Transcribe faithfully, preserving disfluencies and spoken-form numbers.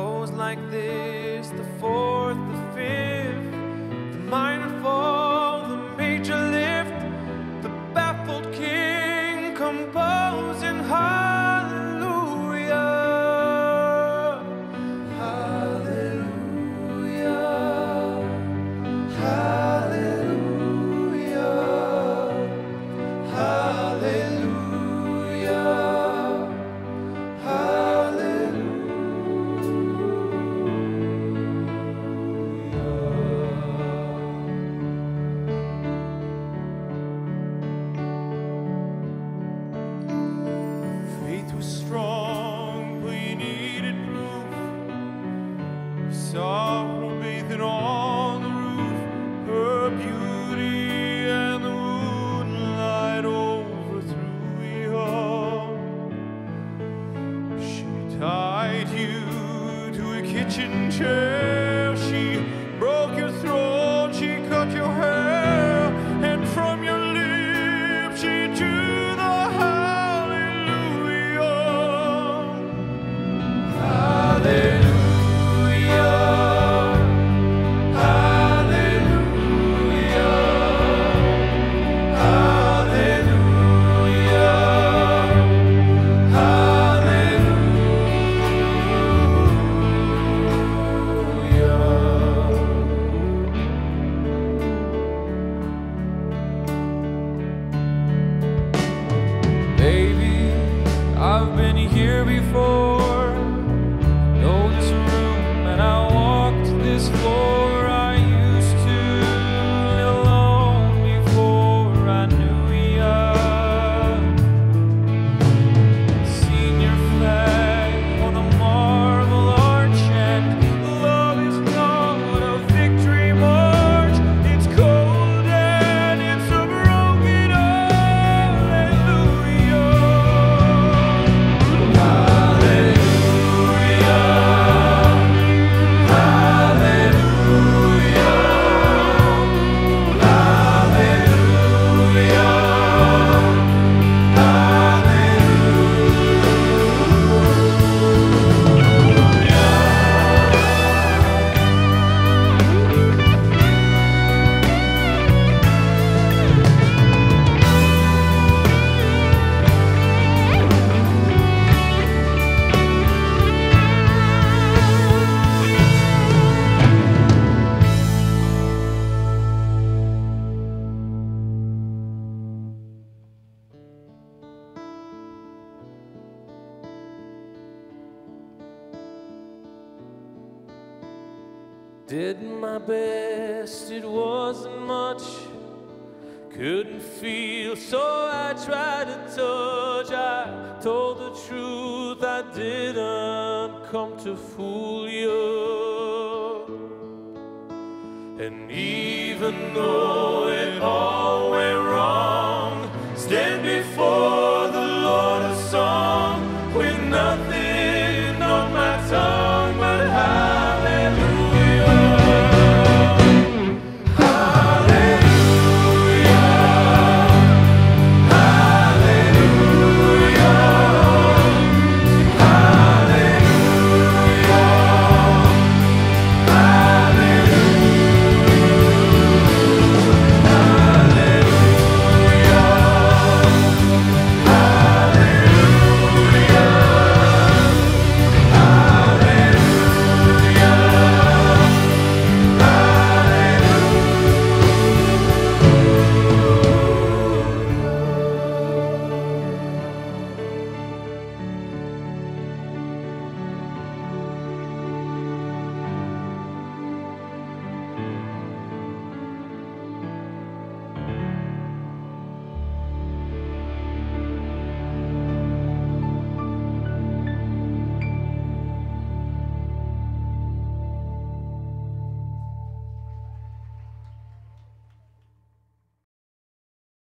goes like this, the fourth, the fifth, the minor fall, the major lift, the baffled king composing hallelujah, hallelujah, hallelujah, hallelujah, hallelujah. Faith was strong, we needed proof. We saw her bathing on the roof, her beauty and the moonlight overthrew you all. She tied you to a kitchen chair, she broke your throat, she cut your hair, and from your lips she drew the hallelujah. Hallelujah, hallelujah, hallelujah. Baby, I've been here before. Know this room and I walked this floor. I used to live alone before I knew ya. Seen your flag on the marble arch, and love is not a victory march. It's cold and it's a broken hallelujah. Did my best, it wasn't much. Couldn't feel, so I tried to touch. I told the truth, I didn't come to fool you. And even though it all went wrong, stand before